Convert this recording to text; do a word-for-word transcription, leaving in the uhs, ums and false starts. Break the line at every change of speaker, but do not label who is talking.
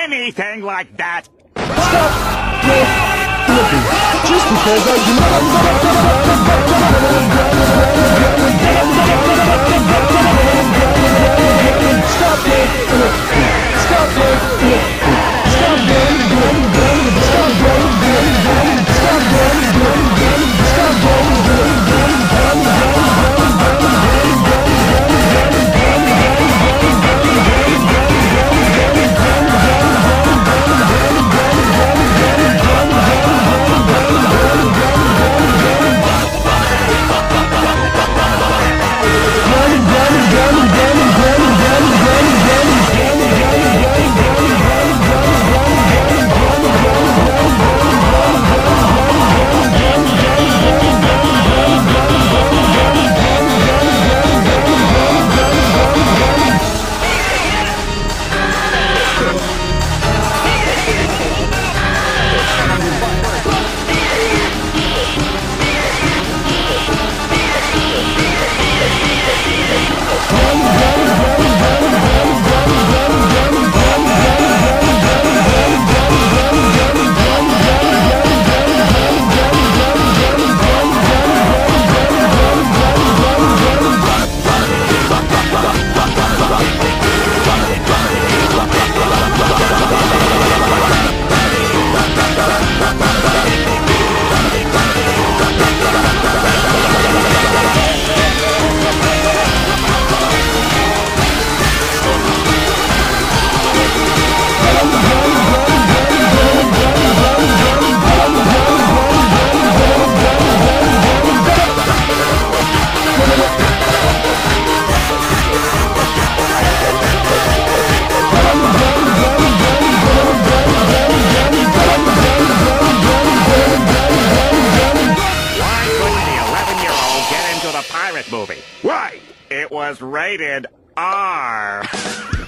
anything like that.
Stop with flipping. Just because I do not stop with flipping. Stop with flipping. Stop with flipping. Stop with flipping. Stop with flipping. Stop with
movie. Why? It was rated R.